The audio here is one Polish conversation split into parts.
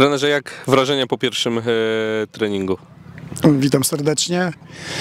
Trenerze, jak wrażenia po pierwszym treningu? Witam serdecznie.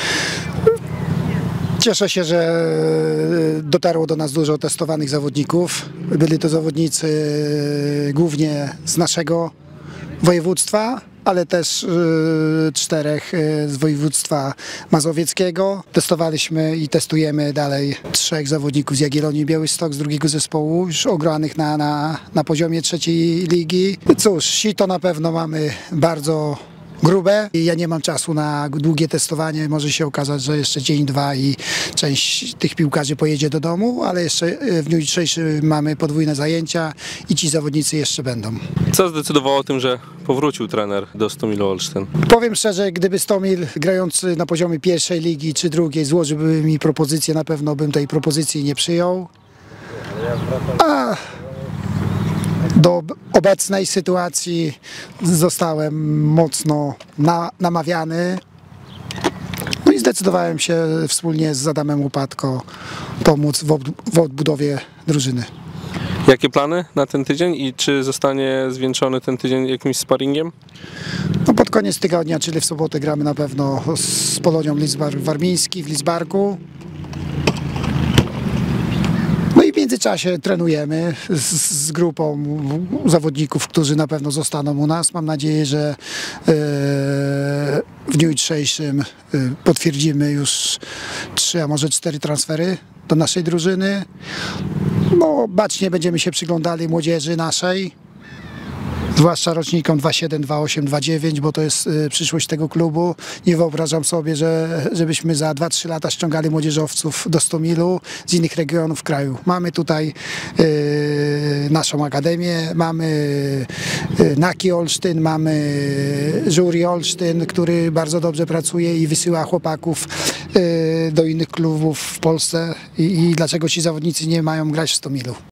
Cieszę się, że dotarło do nas dużo testowanych zawodników. Byli to zawodnicy głównie z naszego województwa, ale też 4 z województwa mazowieckiego. Testowaliśmy i testujemy dalej 3 zawodników z Jagiellonii Białystok, z drugiego zespołu, już ogranych na poziomie 3. ligi. Cóż, sito na pewno mamy bardzo grube. Ja nie mam czasu na długie testowanie. Może się okazać, że jeszcze dzień, 2 i część tych piłkarzy pojedzie do domu, ale jeszcze w dniu dzisiejszym mamy podwójne zajęcia i ci zawodnicy jeszcze będą. Co zdecydowało o tym, że powrócił trener do Stomilu Olsztyn? Powiem szczerze, gdyby Stomil grający na poziomie 1. ligi czy 2 złożyłby mi propozycję, na pewno bym tej propozycji nie przyjął. A do obecnej sytuacji zostałem mocno namawiany. No i zdecydowałem się wspólnie z Adamem Łopatko pomóc w odbudowie drużyny. Jakie plany na ten tydzień i czy zostanie zwieńczony ten tydzień jakimś sparingiem? No pod koniec tygodnia, czyli w sobotę, gramy na pewno z Polonią Lidzbark-Warmiński w Lidzbarku. No i w międzyczasie trenujemy z grupą zawodników, którzy na pewno zostaną u nas. Mam nadzieję, że w dniu jutrzejszym potwierdzimy już 3, a może 4 transfery do naszej drużyny. No, bacznie będziemy się przyglądali młodzieży naszej, zwłaszcza rocznikom 27, 28, 29, bo to jest przyszłość tego klubu. Nie wyobrażam sobie, żebyśmy za 2-3 lata ściągali młodzieżowców do Stomilu z innych regionów kraju. Mamy tutaj naszą akademię, mamy Naki Olsztyn, mamy Żuri Olsztyn, który bardzo dobrze pracuje i wysyła chłopaków do innych klubów w Polsce. I dlaczego ci zawodnicy nie mają grać w Stomilu?